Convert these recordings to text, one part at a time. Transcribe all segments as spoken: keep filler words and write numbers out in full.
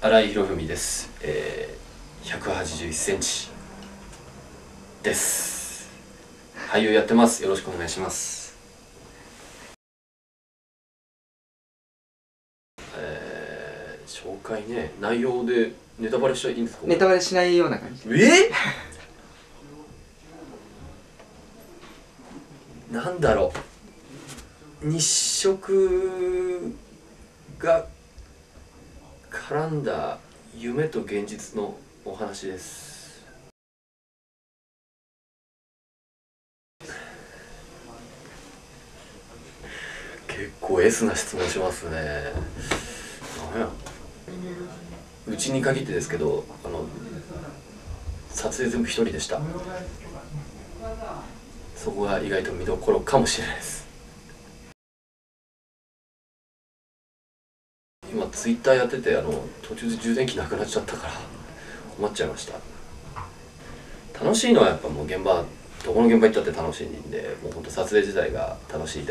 新井博文です。えー、ひゃくはちじゅういっセンチです。俳優やってます。よろしくお願いします。えー、紹介ね、内容でネタバレしちゃいいんですか？ ネタバレしないような感じ。 えー、なんだろう、日食が絡んだ夢と現実のお話です。結構 S な質問しますね。なんやうちに限ってですけど、あの撮影全部一人でした。そこが意外と見どころかもしれないです。今ツイッターやってて、あの途中で充電器なくなっちゃったから困っちゃいました。楽しいのはやっぱもう現場、どこの現場行ったって楽しいんで、もうほんと撮影自体が楽しいです。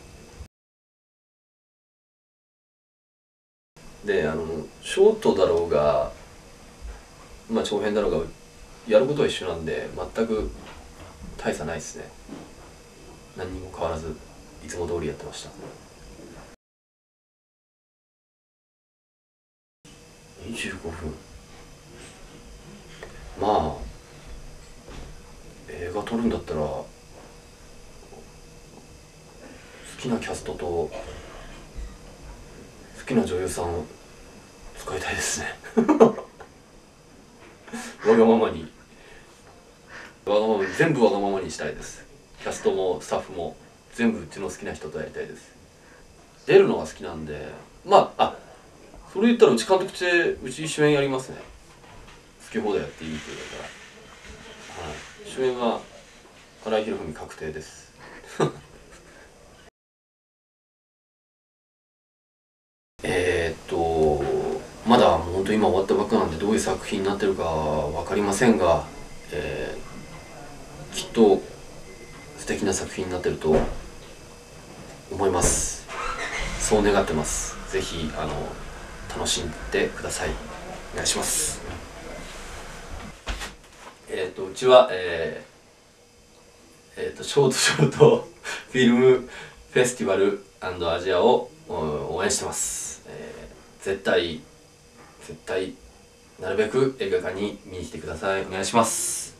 で、あのショートだろうが、まあ長編だろうがやることは一緒なんで、全く大差ないですね。何にも変わらずいつも通りやってました。にじゅうごふん、まあ映画撮るんだったら好きなキャストと好きな女優さんを使いたいですねわがままにわがままに全部わがままにしたいです。キャストもスタッフも全部うちの好きな人とやりたいです。出るのが好きなんで、まああそれ言ったらうち監督ってうち主演やりますね。好き放題やっていいって言うから、はい、主演は新井博文確定ですえっとまだ本当今終わったばっかなんでどういう作品になってるか分かりませんが、えー、きっと素敵な作品になってると思います。そう願ってます。ぜひあの楽しんでください。お願いします。えっとうちは、えーえー、とショートショートフィルムフェスティバル&アジアを応援してます。えー、絶対絶対なるべく映画館に見に来てください。お願いします。